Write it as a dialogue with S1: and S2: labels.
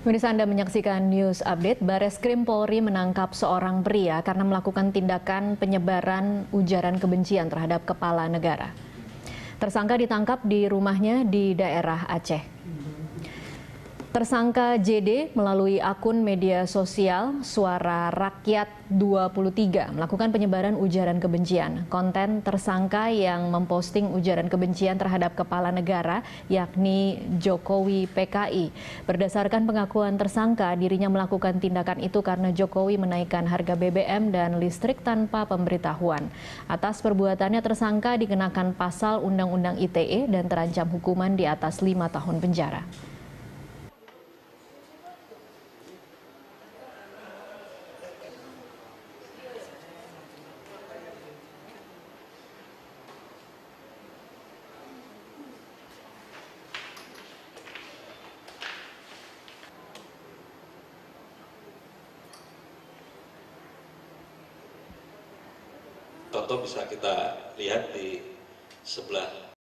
S1: Pemirsa, Anda menyaksikan News Update. Bareskrim Polri menangkap seorang pria karena melakukan tindakan penyebaran ujaran kebencian terhadap kepala negara. Tersangka ditangkap di rumahnya di daerah Aceh. Tersangka JD melalui akun media sosial Suara Rakyat 23 melakukan penyebaran ujaran kebencian. Konten tersangka yang memposting ujaran kebencian terhadap kepala negara yakni Jokowi PKI. Berdasarkan pengakuan tersangka, dirinya melakukan tindakan itu karena Jokowi menaikkan harga BBM dan listrik tanpa pemberitahuan. Atas perbuatannya tersangka dikenakan pasal Undang-Undang ITE dan terancam hukuman di atas 5 tahun penjara.
S2: Contoh bisa kita lihat di sebelah